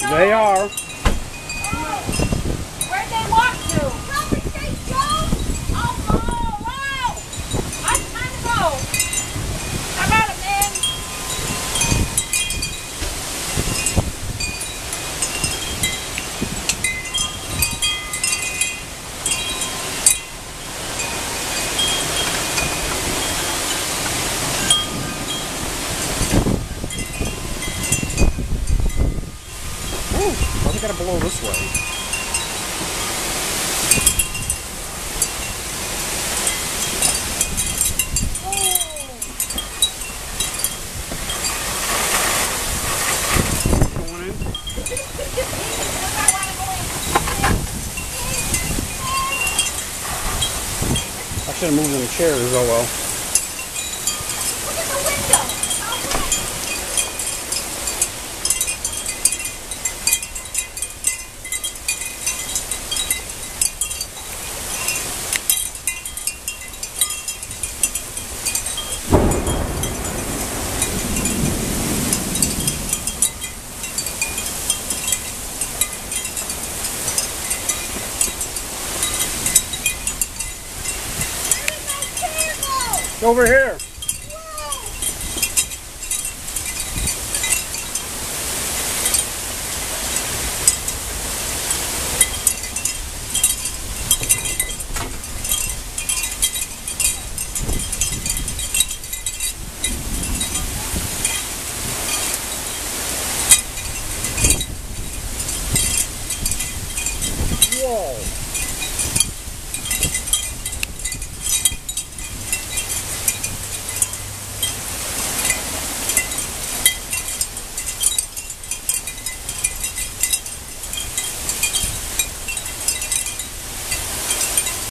They are. Where'd they walk to? Probably St. Joe. Oh, wow. It's time to go. I got it, man. Ooh, why we gotta blow this way? Going in? I should have moved in the chairs, oh well. Look at the window. Over here.